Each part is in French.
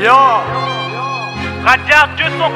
Yo, Radiac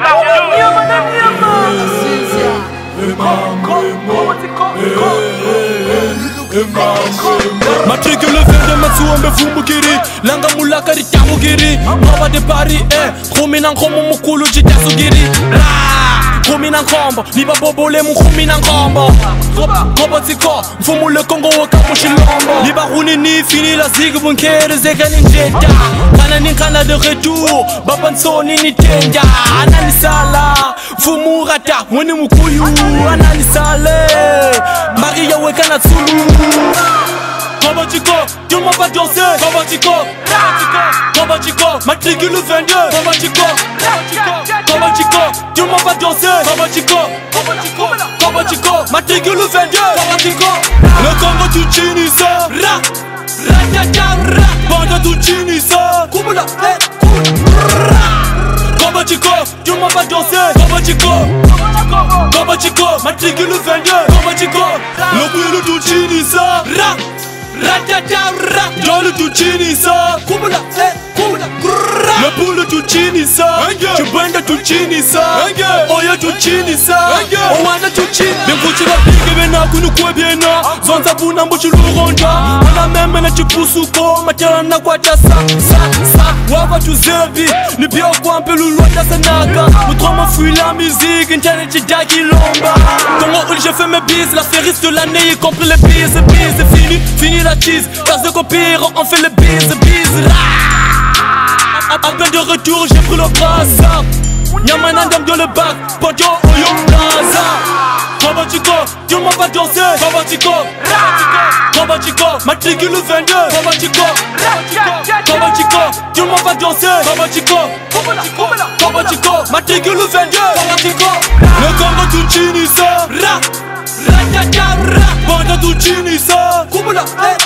242. Matricule verde matsuombe fumukiri langa mulaka ritamugiri Mava de Paris khumina nkhomo mukulu jitasugiri khumina nkhombo liba bobole mukhumina nkhombo Goba tiko mfumule kongo wakamushilombo liba huni ni fini la zig bunkere zekani njeta kana ninkana de retour babansoni ni tenda anani sala mfumurata muni mukuyu anani sale Maria wekana tsulu Goba Chico, tout le monde va danser. Goba Chico, Goba Chico, matricule 22. Goba Chico, Goba Chico, tout le monde va danser. Goba Chico, Goba Chico, matricule 22. Goba Chico, le Congo tout chinisa. Ra, ra, bande tout chinisa. Kubula, Goba Chico, tout le monde va danser. Goba Chico, Goba Chico, matricule 22. Goba Chico, le Pouille tout chinisa. Ra. Dans le tuchini ça, le poule tuchini ça, tu benda tuchini ça, oya tuchini ça, owana tuchini. Dem kuchi la pige bena kunu kwe biena, zonza buna mbuchi luronda, ana meme na chupusu ko, matera na kwa chasa, wava tu zebi, ni pia kwa mpe lulwata sanaka, moutrement fuit la musique, internet chidaki lomba. Comment j'ai fait mes bises, la férisse de l'année, y compris les bises, fini la cheese, casse de copire, on fait les bises. À peine de retour, j'ai pris le brassard. Nyamanandam dans le bac, Podio Oyo Plaza. Goba Chico, tout le monde va danser. Goba Chico, Goba Chico, matricule 22. Goba Chico, Goba Chico, tout le monde va danser. Goba Chico, Goba Chico, matricule 22. Goba Chico, le Congo tout chinisa. Bande tout chinisa. Kubula,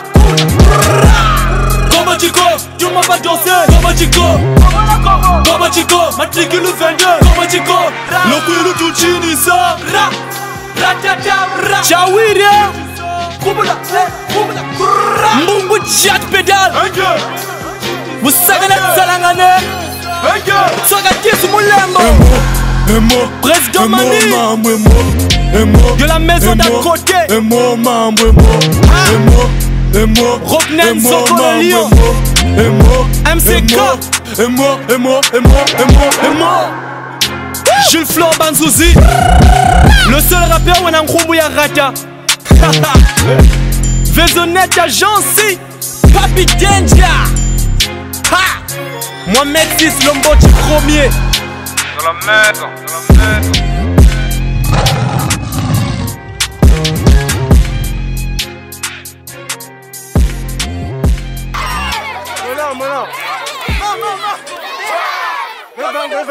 Goba Chico, tout le monde va danser. Goba Chico, Goba Chico, matricule 22. Goba Chico, le Pouille tout chinisa. Chawiria, Mbungu Jack Pedal, Moussagana Salangane, Sogatis Moulembo, Président Mani, de la maison d'à côté, Rocknen Soko Lyon, MCK, Jules Flor Banzouzi, le seul rappeur où on a un gros rata. Vaisonnette Agency, Papi Danger. Mohamed 6 Lombochi premier. Dans la maison, Non.